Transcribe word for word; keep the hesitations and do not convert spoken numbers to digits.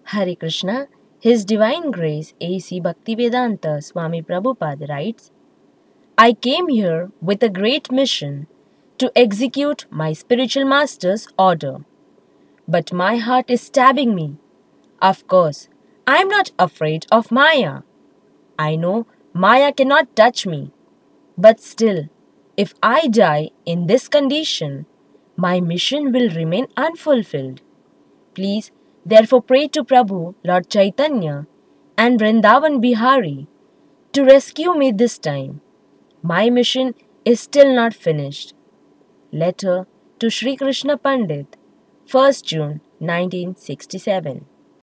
Hare Krishna, His Divine Grace A C Bhaktivedanta Swami Prabhupada writes, I came here with a great mission to execute my spiritual master's order. But my heart is stabbing me. Of course, I am not afraid of Maya. I know Maya cannot touch me. But still, if I die in this condition, my mission will remain unfulfilled. Please, therefore, pray to Prabhu, Lord Chaitanya, and Vrindavan Bihari to rescue me this time. My mission is still not finished. Letter to Sri Krishna Pandit, first June nineteen sixty-seven.